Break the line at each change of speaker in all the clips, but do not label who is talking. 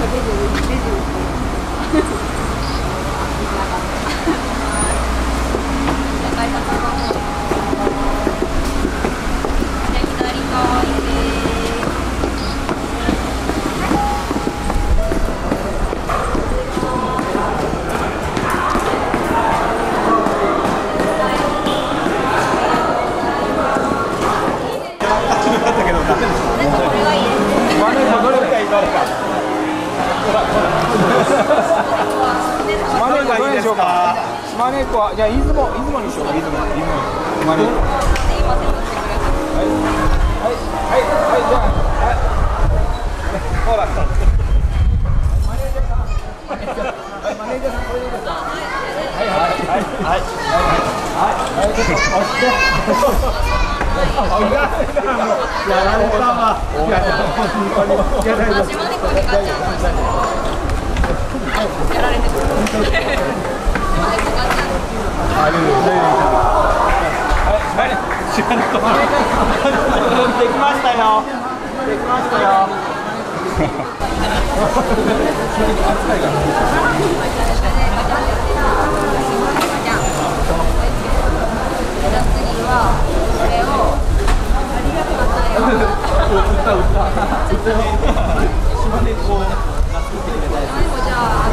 島根っこはじゃあ出雲にしようか。出雲島根っこ。はいじゃあほらマネージャーさんマネージャーさんこれでいいですか。はいちょっと押してやられたわ。やられてくる。できましたよ。できましたよ。次はこれをありがとうございます。島根こう作ってくれたやつ。じゃあ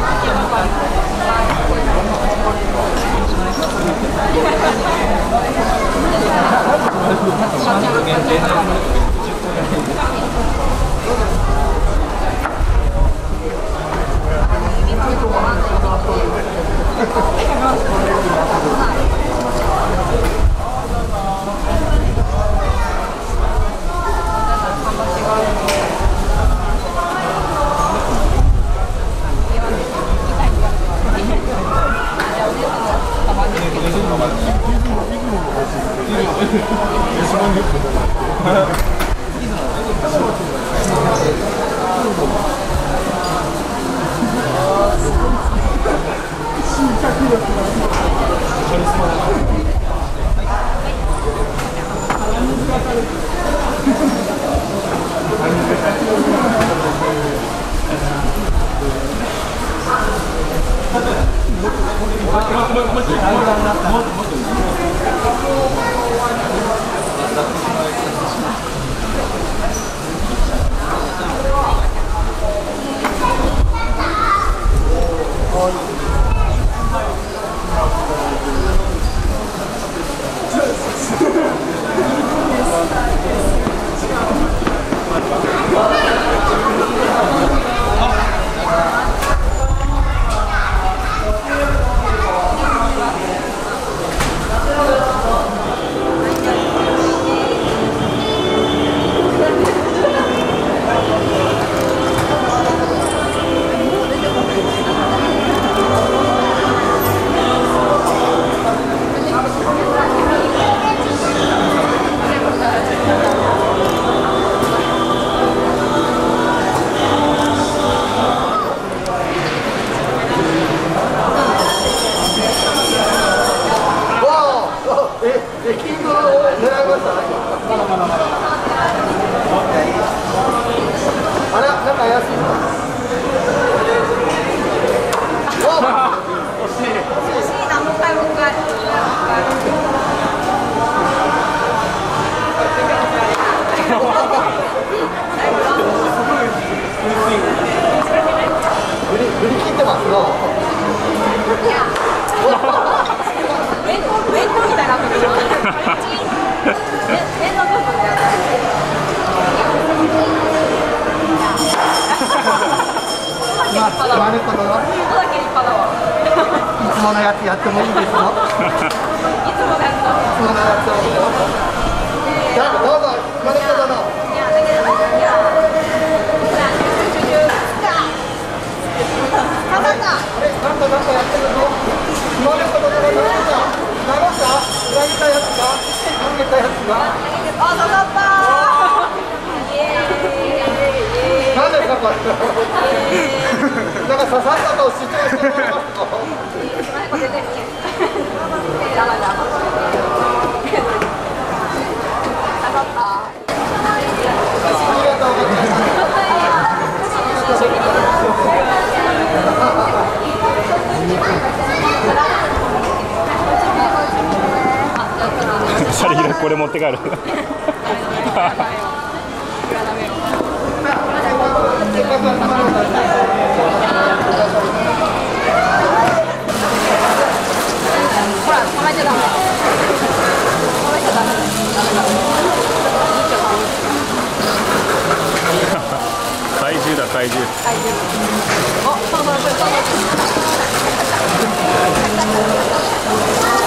やってもいいですよ。いつものやつを。じゃあどうぞ、マネコ殿。なんかやってるぞ。マネコ殿が流した。裏切ったやつが。投げたやつが。あ、刺さったー。なんですかこれ。なんか刺さったと主張してもらいますか。ありがとうございます。
これ持って帰る。
ほら、捕まえちゃダメ。捕まえちゃダメ。
怪獣だ、怪獣。
怪獣。お、そうそうそうそう。